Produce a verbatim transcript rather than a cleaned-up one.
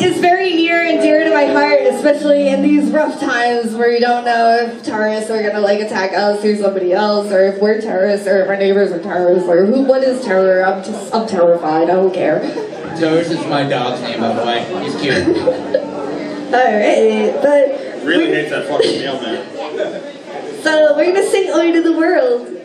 is very near and dear to my heart, especially in these rough times where you don't know if terrorists are gonna like attack us or somebody else, or if we're terrorists, or if our neighbors are terrorists, or who. What is terror? I'm just, I'm terrified. I don't care. Toast is my dog's name, by the way. He's cute. Alright, but really hates that fucking mailman. so we're gonna sing "Oi to the World."